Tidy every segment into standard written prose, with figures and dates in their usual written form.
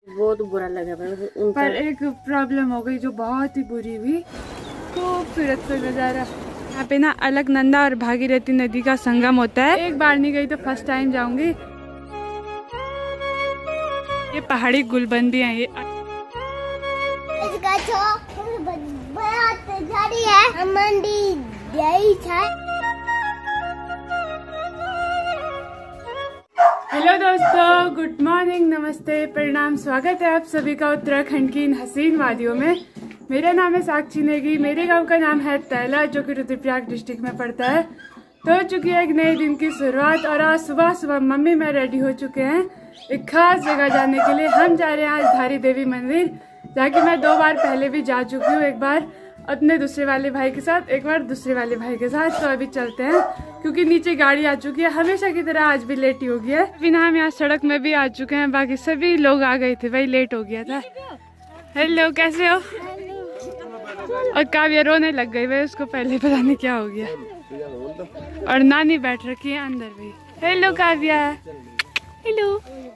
बहुत बुरा लगा भाई उनका। पर एक प्रॉब्लम हो गई जो बहुत ही बुरी हुई। खूबसूरत सा नजारा। यहाँ पे ना अलकनंदा और भागीरथी नदी का संगम होता है। एक बार नहीं गई तो फर्स्ट टाइम जाऊंगी। ये पहाड़ी गुलबंदी है ये। हेलो दोस्तों, गुड मॉर्निंग, नमस्ते, प्रणाम। स्वागत है आप सभी का उत्तराखंड की इन हसीन वादियों में। मेरा नाम है साक्षी नेगी। मेरे गांव का नाम है तैला, जो कि रुद्रप्रयाग डिस्ट्रिक्ट में पड़ता है। तो हो चुकी है एक नए दिन की शुरुआत और आज सुबह सुबह मम्मी मैं रेडी हो चुके हैं एक खास जगह जाने के लिए। हम जा रहे हैं आज धारी देवी मंदिर, जाके मैं 2 बार पहले भी जा चुकी हूँ। एक बार अपने दूसरे वाले भाई के साथ, एक बार दूसरे वाले भाई के साथ। तो अभी चलते हैं क्योंकि नीचे गाड़ी आ चुकी है। हमेशा की तरह आज भी लेट ही हो गया है। अभी ना हम यहाँ सड़क में भी आ चुके हैं। बाकी सभी लोग आ गए थे, वही लेट हो गया था। हेलो, कैसे हो? और काव्या रोने लग गई भाई, उसको पहले पता नहीं क्या हो गया। और नानी बैठ रखी है अंदर भी। हेलो काव्या। हेलो।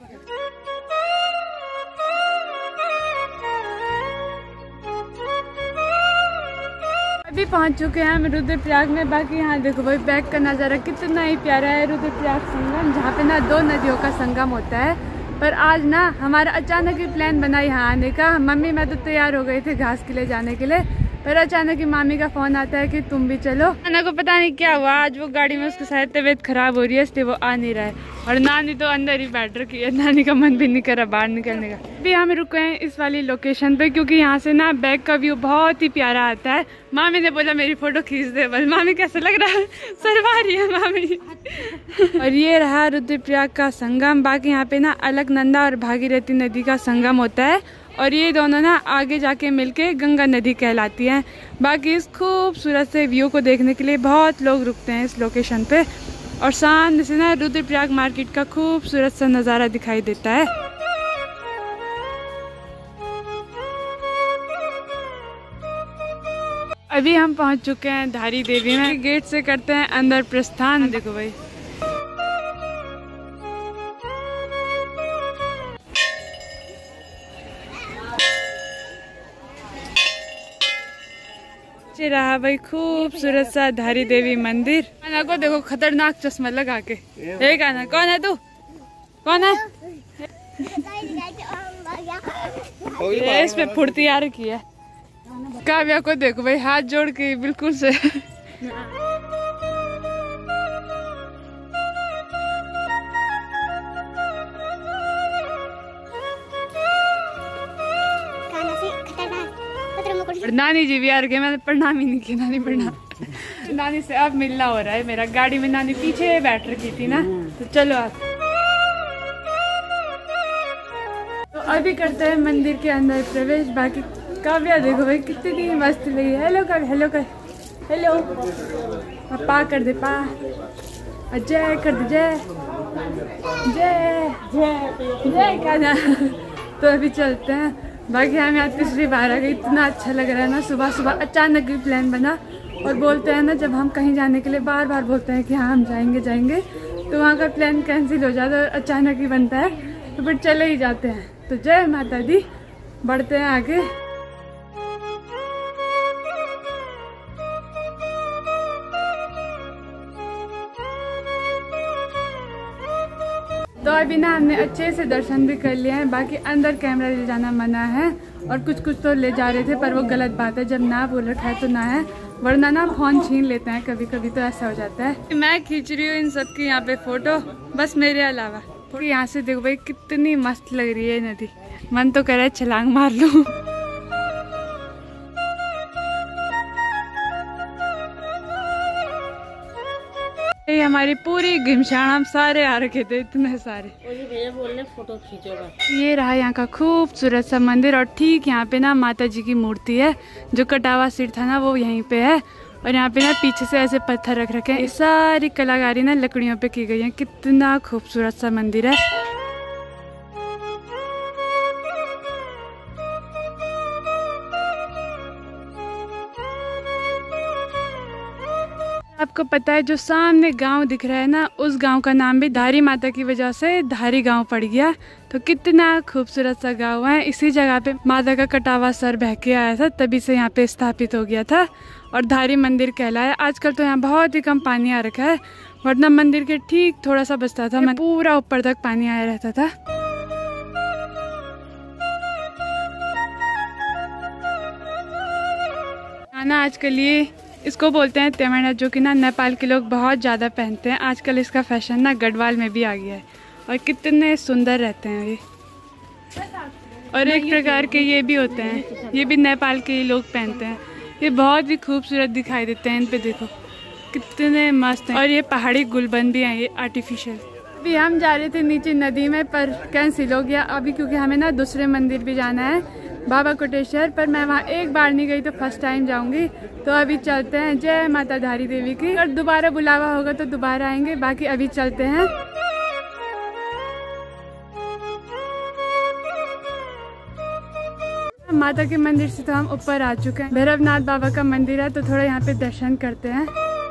अभी पहुंच चुके हैं हम रुद्रप्रयाग में। बाकी यहाँ देखो भाई, बैक का नज़ारा कितना ही प्यारा है। रुद्रप्रयाग संगम, जहाँ पे ना 2 नदियों का संगम होता है। पर आज ना हमारा अचानक ही प्लान बना यहाँ आने का। मम्मी मैं तो तैयार हो गए थे घास के लिए जाने के लिए, पर अचानक ही मामी का फोन आता है कि तुम भी चलो। नाना को पता नहीं क्या हुआ, आज वो गाड़ी में उसकी शायद तबीयत खराब हो रही है, इसलिए वो आ नहीं रहा है। और नानी तो अंदर ही बैठ रखी है। नानी का मन भी नहीं कर रहा बाहर निकलने का। अभी हम रुके हैं इस वाली लोकेशन पे क्योंकि यहाँ से ना बैक का व्यू बहुत ही प्यारा आता है। मामी ने बोला मेरी फोटो खींच दे। बस मामी कैसा लग रहा है? सरवा रही है मामी। और ये रहा रुद्रप्रयाग का संगम। बाकी यहाँ पे ना अलकनंदा और भागीरथी नदी का संगम होता है और ये दोनों ना आगे जाके मिलके गंगा नदी कहलाती हैं। बाकी इस खूबसूरत से व्यू को देखने के लिए बहुत लोग रुकते हैं इस लोकेशन पे। और सामने से ना रुद्रप्रयाग मार्केट का खूबसूरत सा नज़ारा दिखाई देता है। अभी हम पहुंच चुके हैं धारी देवी में। गेट से करते हैं अंदर प्रस्थान। देखो भाई, रहा भाई खूबसूरत सा धारी देवी मंदिर। कान्हा को देखो खतरनाक चश्मा लगा के। हे कान्हा, कौन है तू? कौन है? इस पे फुर्ती आ रखी है। काव्या को देखो भाई, हाथ जोड़ के बिल्कुल से। और नानी जी भी आ रही है। मैंने प्रणाम ही नहीं किया। नानी प्रणाम। नानी से अब मिलना हो रहा है मेरा। गाड़ी में नानी पीछे बैठ रखी थी ना, तो चलो आप। तो अभी करते हैं मंदिर के अंदर प्रवेश। बाकी काव्या देखो भाई कितनी मस्त लगी। हेलो काव्या, हेलो कर, हेलो। पा कर दे, पा। जय कर दे, जय जय जय जय कान्हा। तो अभी चलते हैं। बाकी हम यहाँ तीसरी बार आ गई। इतना अच्छा लग रहा है ना। सुबह सुबह अचानक ही प्लान बना। और बोलते हैं ना, जब हम कहीं जाने के लिए बार बार बोलते हैं कि हाँ हम जाएंगे जाएंगे, तो वहाँ का प्लान कैंसिल हो जाता है और अचानक ही बनता है, तो फिर चले ही जाते हैं। तो जय माता दी, बढ़ते हैं आगे। तो अभी ना हमने अच्छे से दर्शन भी कर लिए हैं। बाकी अंदर कैमरा ले जाना मना है और कुछ कुछ तो ले जा रहे थे, पर वो गलत बात है। जब ना बोल रखा है तो ना है, वरना ना फोन छीन लेते हैं कभी कभी, तो ऐसा हो जाता है। मैं खींच रही हूँ इन सब की यहाँ पे फोटो, बस मेरे अलावा। यहाँ से देखो भाई कितनी मस्त लग रही है नदी। मन तो करे छलांग मार लूं। ये हमारी पूरी घिमशाण, हम सारे आ रखे थे, इतने सारे। भैया बोल रहे फोटो खींचोगा। ये रहा यहाँ का खूबसूरत सा मंदिर। और ठीक यहाँ पे ना माता जी की मूर्ति है। जो कटावा सिर था ना वो यहीं पे है। और यहाँ पे ना पीछे से ऐसे पत्थर रख रखे हैं। ये सारी कलाकारी ना लकड़ियों पे की गई है। कितना खूबसूरत सा मंदिर है। आपको पता है जो सामने गांव दिख रहा है ना, उस गांव का नाम भी धारी माता की वजह से धारी गांव पड़ गया। तो कितना खूबसूरत सा गांव है। इसी जगह पे माता का कटा हुआ सर बह के आया था, तभी से यहाँ पे स्थापित हो गया था और धारी मंदिर कहलाया। आजकल तो यहाँ बहुत ही कम पानी आ रखा है, वरना मंदिर के ठीक थोड़ा सा बचता था, मैं पूरा ऊपर तक पानी आया रहता था। ना आजकल ये इसको बोलते हैं तेमना, जो कि ना नेपाल के लोग बहुत ज़्यादा पहनते हैं। आजकल इसका फैशन ना गढ़वाल में भी आ गया है और कितने सुंदर रहते हैं ये। और एक प्रकार के ये भी होते हैं, ये भी नेपाल के ही लोग पहनते हैं। ये बहुत ही खूबसूरत दिखाई देते हैं, इन पे देखो कितने मस्त हैं। और ये पहाड़ी गुलबंद भी हैं, ये आर्टिफिशियल। अभी हम जा रहे थे नीचे नदी में, पर कैंसिल हो गया अभी, क्योंकि हमें ना दूसरे मंदिर भी जाना है, बाबा कोटेश्वर। पर मैं वहाँ एक बार नहीं गई, तो फर्स्ट टाइम जाऊंगी। तो अभी चलते हैं। जय माता धारी देवी की। अगर दोबारा बुलावा होगा तो दोबारा आएंगे, बाकी अभी चलते हैं। माता के मंदिर से तो हम ऊपर आ चुके हैं। भैरवनाथ बाबा का मंदिर है, तो थोड़ा यहाँ पे दर्शन करते हैं।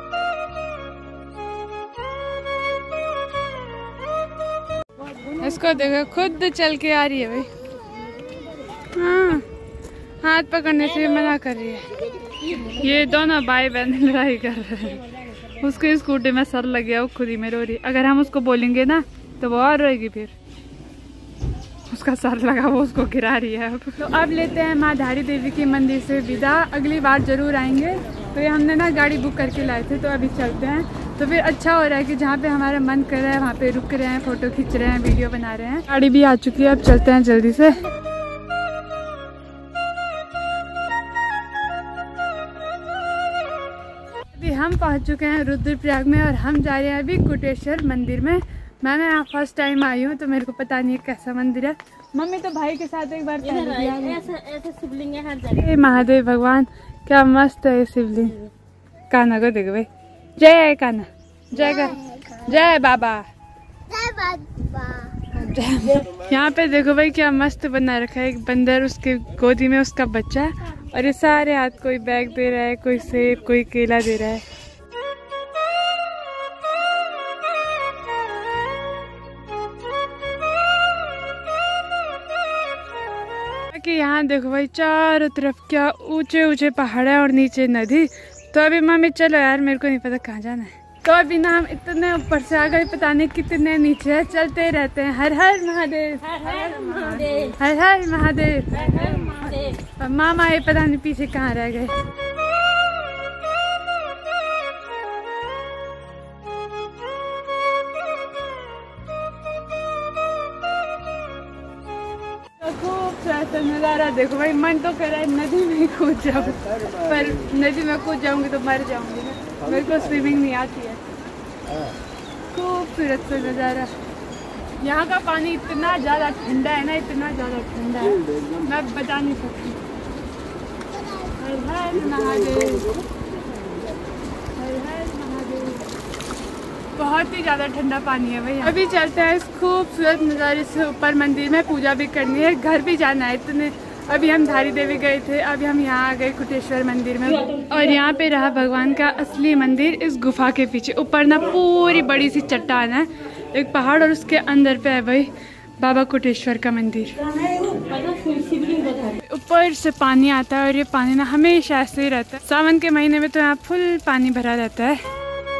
इसको देखो, खुद चल के आ रही है भाई। हाँ, हाथ पकड़ने से मना कर रही है। ये दोनों भाई बहन लड़ाई कर रहे हैं। उसके स्कूटी में सर लग गया, वो खुद ही में रो रही। अगर हम उसको बोलेंगे ना तो वो और रोएगी, फिर उसका सर लगा, वो उसको गिरा रही है। तो अब लेते हैं माँ धारी देवी के मंदिर से विदा। अगली बार जरूर आएंगे। तो ये हमने ना गाड़ी बुक करके लाए थे, तो अभी चलते हैं। तो फिर अच्छा हो रहा है कि जहाँ पे हमारा मन कर रहा है वहाँ पे रुक रहे हैं, फोटो खींच रहे हैं, वीडियो बना रहे हैं। गाड़ी भी आ चुकी है, अब चलते हैं जल्दी से। अभी हम पहुँच चुके हैं रुद्रप्रयाग में और हम जा रहे हैं अभी कोटेश्वर मंदिर में। मैंने यहाँ फर्स्ट टाइम आई हूँ, तो मेरे को पता नहीं है कैसा मंदिर है। मम्मी तो भाई के साथ एक बार ऐसे शिवलिंग है हर जगह। महादेव भगवान, क्या मस्त है ये शिवलिंग। कान्हा को देखो भाई, जय कान्हा, जय बाबा। यहाँ पे देखो भाई क्या मस्त बना रखा है। एक बंदर, उसके गोदी में उसका बच्चा, और ये सारे हाथ कोई बैग दे रहा है, कोई सेब, कोई केला दे रहा है। कि यहाँ देखो भाई चारों तरफ क्या ऊंचे ऊंचे पहाड़ है और नीचे नदी। तो अभी मम्मी चलो यार, मेरे को नहीं पता कहाँ जाना है। तो अभी ना हम इतने ऊपर से आ गए, पता नहीं कितने नीचे है। चलते रहते हैं। हर हर महादेव, हर हर महादेव, हर हर महादेव, हर हर महादेव। और मामा ये पता नहीं पीछे कहाँ रह गए। नज़ारा देखो भाई, मन तो कर रहा है नदी में कूद जाऊँ, पर नदी में कूद जाऊंगी तो मर जाऊंगी ना। मेरे को स्विमिंग नहीं आती है। खूबसूरत सा नज़ारा। यहाँ का पानी इतना ज़्यादा ठंडा है ना, इतना ज़्यादा ठंडा है, मैं बता नहीं सकती। हर हर महादेव, हर हर महादेव। बहुत ही ज़्यादा ठंडा पानी है भाई। अभी चलते हैं इस खूबसूरत नज़ारे से ऊपर। मंदिर में पूजा भी करनी है, घर भी जाना है। इतने अभी हम धारी देवी गए थे, अभी हम यहाँ आ गए कोटेश्वर मंदिर में। और यहाँ पे रहा भगवान का असली मंदिर, इस गुफा के पीछे। ऊपर ना पूरी बड़ी सी चट्टान है, एक पहाड़, और उसके अंदर पे है भाई बाबा कोटेश्वर का मंदिर। ऊपर से पानी आता है और ये पानी ना हमेशा ऐसे ही रहता है। सावन के महीने में तो यहाँ फुल पानी भरा रहता है।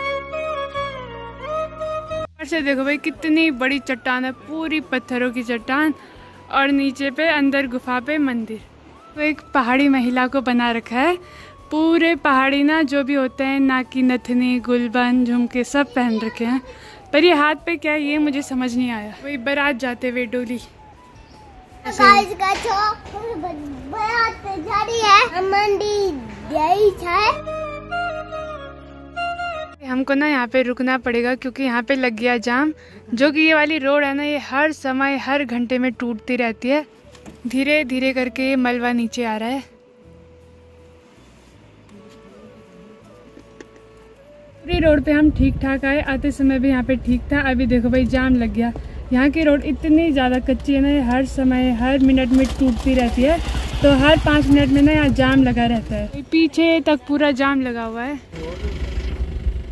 से देखो भाई कितनी बड़ी चट्टान है, पूरी पत्थरों की चट्टान, और नीचे पे अंदर गुफा पे मंदिर। तो एक पहाड़ी महिला को बना रखा है। पूरे पहाड़ी ना जो भी होते हैं, नाकी नथनी, गुलबन, झुमके सब पहन रखे हैं, पर ये हाथ पे क्या है ये मुझे समझ नहीं आया। वही बारात जाते हुए डोली। हमको ना यहाँ पे रुकना पड़ेगा, क्योंकि यहाँ पे लग गया जाम। जो कि ये वाली रोड है ना, ये हर समय हर घंटे में टूटती रहती है। धीरे धीरे करके ये मलबा नीचे आ रहा है। पूरी रोड पे हम ठीक ठाक आए, आते समय भी यहाँ पे ठीक था। अभी देखो भाई जाम लग गया। यहाँ की रोड इतनी ज़्यादा कच्ची है ना, ये हर समय हर मिनट में टूटती रहती है। तो हर 5 मिनट में ना यहाँ जाम लगा रहता है। पीछे तक पूरा जाम लगा हुआ है।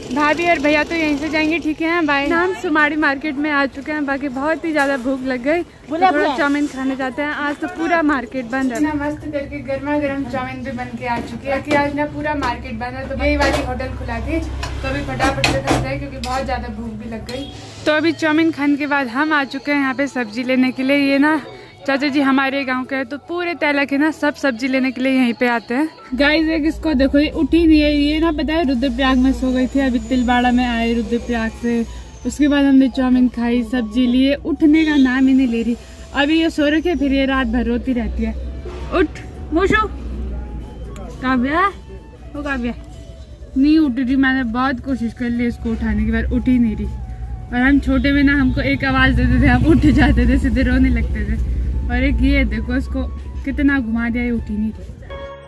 भाभी और भैया तो यहीं से जाएंगे, ठीक है बाय। हम सुमाड़ी मार्केट में आ चुके हैं, बाकी बहुत ही ज्यादा भूख लग गई, तो थोड़ा चाउमीन खाने जाते हैं। आज तो पूरा मार्केट बंद है ना, मस्त करके गर्मा गर्म चाउमीन भी बन के आ चुकी है कि आज ना पूरा मार्केट बंद है, तो यही वाली होटल खुला थी, तो अभी फटाफट से खाते हैं क्योंकि बहुत ज्यादा भूख भी लग गई। तो अभी चाउमीन खाने के बाद हम आ चुके हैं यहाँ पे सब्जी लेने के लिए। ये ना चाचा जी हमारे गांव के हैं, तो पूरे तैला के ना सब सब्जी लेने के लिए यहीं पे आते हैं। गाइस एक इसको देखो, ये उठी नहीं है, ये ना पता है रुद्रप्रयाग में सो गई थी, अभी तिलवाड़ा में आए रुद्रप्रयाग से। उसके बाद हमने चाउमीन खाई, सब्जी लिए, उठने का नाम ही नहीं ले रही। अभी ये सो रखी है, फिर ये रात भर रोती रहती है। उठ मूशू, काव्या वो काव्या नहीं उठ रही। मैंने बहुत कोशिश कर ली इसको उठाने की, बार उठ ही नहीं रही। और हम छोटे में ना हमको एक आवाज देते थे, हम उठ जाते थे, सीधे रोने लगते थे। और एक ये देखो इसको कितना घुमा दिया, ये उठी नहीं थी।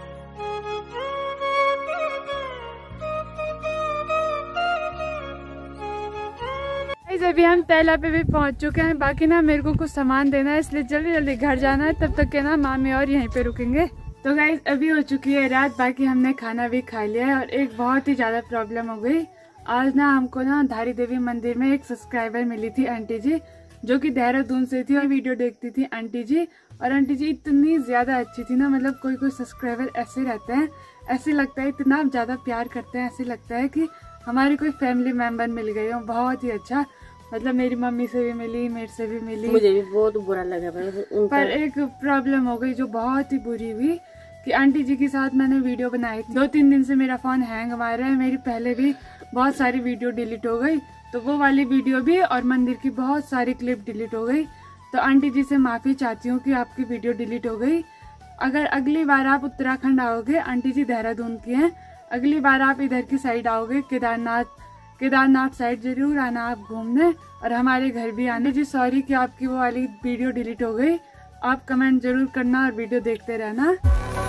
अभी हम तैला पे भी पहुंच चुके हैं, बाकी ना मेरे को कुछ सामान देना है, इसलिए जल्दी जल्दी घर जाना है। तब तक के ना मामी और यहीं पे रुकेंगे। तो गाइस अभी हो चुकी है रात, बाकी हमने खाना भी खा लिया है। और एक बहुत ही ज्यादा प्रॉब्लम हो गई आज ना, हमको ना धारी देवी मंदिर में एक सब्सक्राइबर मिली थी, आंटी जी, जो कि देहरादून से थी और वीडियो देखती थी आंटी जी। और आंटी जी इतनी ज्यादा अच्छी थी ना, मतलब कोई कोई सब्सक्राइबर ऐसे रहते हैं, ऐसे लगता है इतना ज्यादा प्यार करते हैं, ऐसे लगता है कि हमारी कोई फैमिली मेंबर मिल गई हो। बहुत ही अच्छा, मतलब मेरी मम्मी से भी मिली, मेरे से भी मिली। मुझे भी बहुत बुरा लगा पर एक प्रॉब्लम हो गई जो बहुत ही बुरी हुई कि आंटी जी के साथ मैंने वीडियो बनाई थी। 2-3 दिन से मेरा फोन हैंग मार रहा है, मेरी पहले भी बहुत सारी वीडियो डिलीट हो गई, तो वो वाली वीडियो भी और मंदिर की बहुत सारी क्लिप डिलीट हो गई। तो आंटी जी से माफी चाहती हूँ कि आपकी वीडियो डिलीट हो गई। अगर अगली बार आप उत्तराखंड आओगे, आंटी जी देहरादून की हैं, अगली बार आप इधर की साइड आओगे, केदारनाथ साइड जरूर आना आप घूमने, और हमारे घर भी आने। जी सॉरी कि आपकी वो वाली वीडियो डिलीट हो गई, आप कमेंट जरूर करना और वीडियो देखते रहना।